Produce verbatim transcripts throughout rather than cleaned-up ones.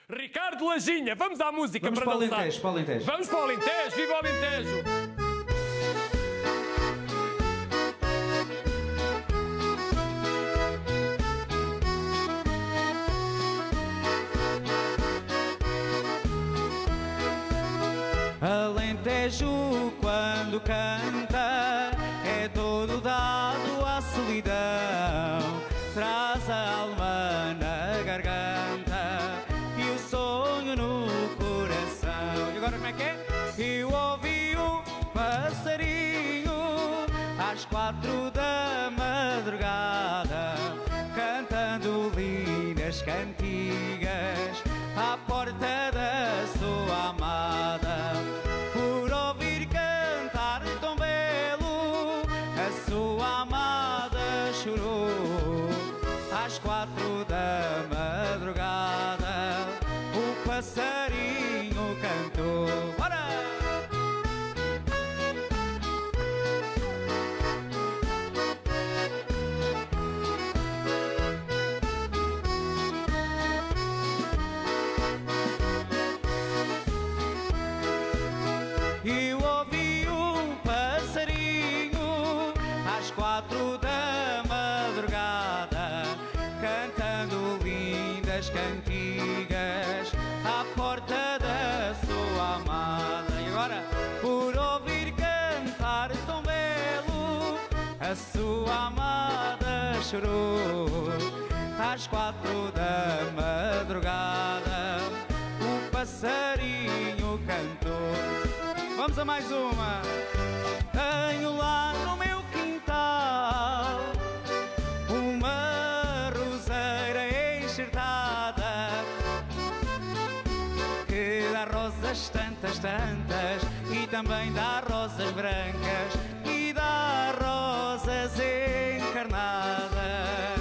Ricardo Lajinha, vamos à música. Vamos para para o dançar. Alentejo, para o Alentejo. Vamos para o Alentejo, viva o Alentejo! Alentejo quando canta é todo dado à solidão, traz a alma na garganta e o sonho no coração. E agora como é que é? Eu ouvi um passarinho às quatro da madrugada cantando lindas cantigas à porta da sua amada. Por ouvir cantar tão belo, a sua amada chorou. Às quatro da madrugada, o passarinho cantou. Bora! Eu ouvi um passarinho às quatro da madrugada cantando lindas cantigas à porta da sua amada. E agora, por ouvir cantar tão belo, a sua amada chorou. Às quatro da madrugada, o passarinho cantou. Vamos a mais uma. Tenho lá no meu quintal uma roseira enxertada que dá rosas tantas, tantas, e também dá rosas brancas e dá rosas encarnadas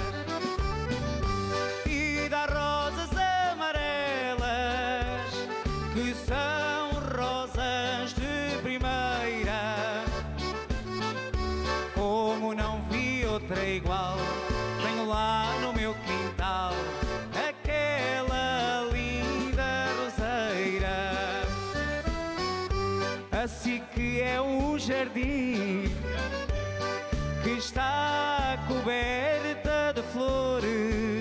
e dá rosas amarelas que são rosas de primeira. Como não vi outra igual, tenho lá no meu quintal aquela linda roseira. Assim que é um jardim que está coberta de flores,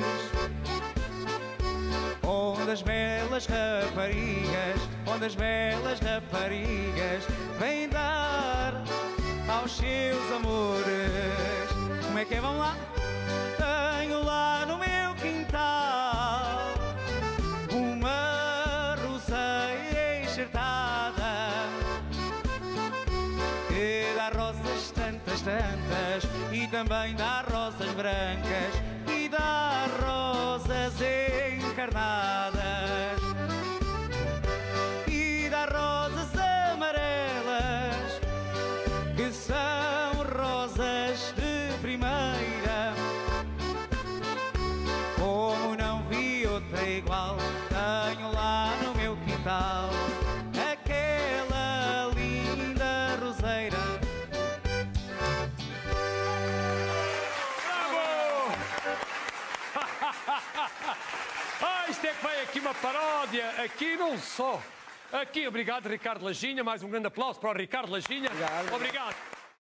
onde as belas raparigas, onde as belas raparigas vêm dar aos seus amores. Como é que é? Vamos lá? Tenho lá no meu quintal uma roseira enxertada que dá rosas tantas, tantas, e também dá rosas brancas e dá rosas encarnadas e dá rosas amarelas que são rosas de primeira. Como não vi outra igual, tenho lá no meu quintal aquela linda roseira. Ah, isto é que vai aqui uma paródia, aqui não só. Aqui, obrigado Ricardo Lajinha, mais um grande aplauso para o Ricardo Lajinha. Obrigado. Obrigado.